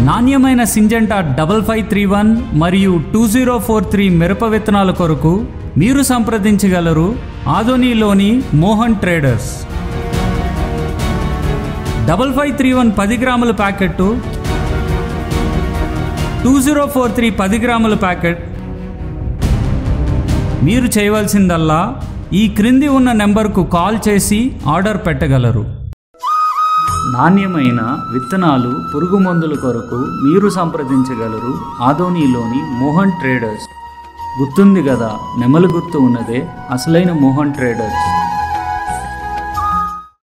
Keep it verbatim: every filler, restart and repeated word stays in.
నాణ్యమైన Syngenta double five three one మరియు two zero four three మిరప విత్తనాల కొరకు మీరు సంప్రదించగలరు ఆదోనిలోని Mohan traders. Double five three one పది గ్రాముల packet, two zero four three పది గ్రాముల ప్యాకెట్. మీరు చేయవలసిందల్లా ఈ క్రింది ఉన్న నెంబర్కు కాల్ చేసి ఆర్డర్ పెట్టగలరు. నాణ్యమైన విత్తనాలు, పురుగు మందుల కొరకు మీరు సంప్రదించగలరు ఆదోనిలోని మోహన్ ట్రేడర్స్. గుర్తుంది కదా, నెమలి గుర్తు ఉన్నదే అసలైన మోహన్ ట్రేడర్స్.